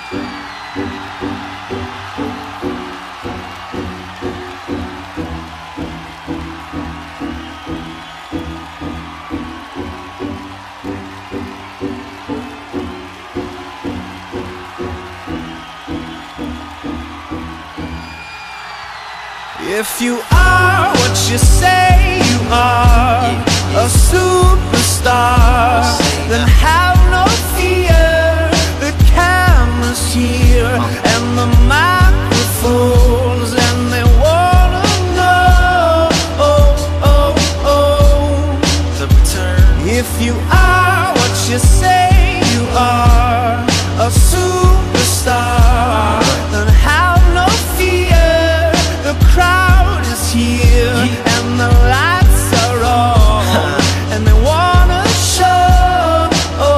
If you are what you say you are, a superstar, then have no fear. The camera's here and the microphones, and they wanna know, the return. If you are what you say you are, a superstar, then have no fear. The crowd is here and the lights are on, and they wanna show,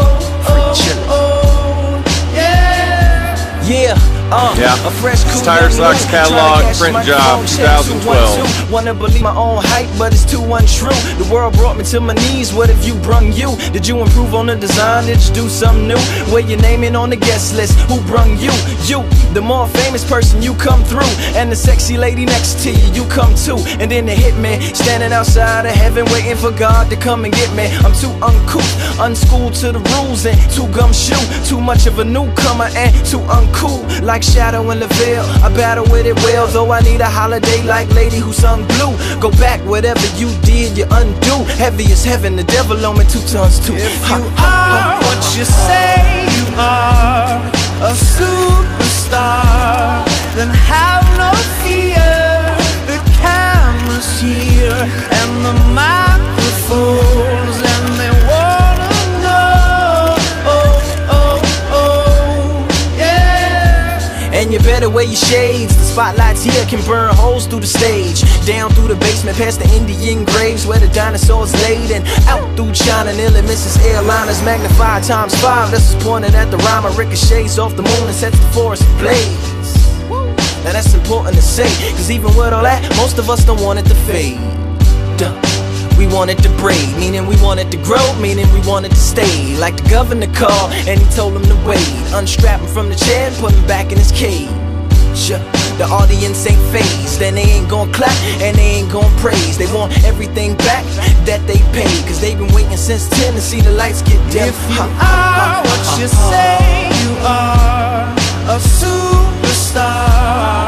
yeah. A fresh cool Tire Socks catalog, print job, 2012. Wanna believe my own hype, but it's too untrue. The world brought me to my knees, what have you brung you? Did you improve on the design, did you do something new? Where your name in on the guest list, who brung you? You, the more famous person, you come through. And the sexy lady next to you, you come too. And then the hitman, standing outside of heaven, waiting for God to come and get me. I'm too uncouth, unschooled to the rules, and too gumshoe. Too much of a newcomer and too uncool. Like Shadow in the veil, I battle with it well. Though I need a holiday like Lady who sung blue. Go back, whatever you did, you undo. Heavy as heaven, the devil on me 2 tons too. If you are what you say you are, a superstar, then have no fear. The camera's here and the microphones, and they wanna know, yeah. And you better wear your shades. The spotlights here can burn holes through the stage. Down through the basement, past the Indian graves where the dinosaurs laid, and out through China, nearly misses airliners. Magnified ×5, this is pointed at the rhyme. Ricochets off the moon and sets the forest ablaze. Now that's important to say, cause even with all that, most of us don't want it to fade. We want it to braid, meaning we want it to grow, meaning we want it to stay. Like the governor called and he told him to wait. Unstrap him from the chair and put him back in his cage. The audience ain't phased, and they ain't gon' clap and they ain't gon' praise. They want everything back that they paid, cause they've been waiting since 10 to see the lights get dim. If you are what you say you are, a superstar,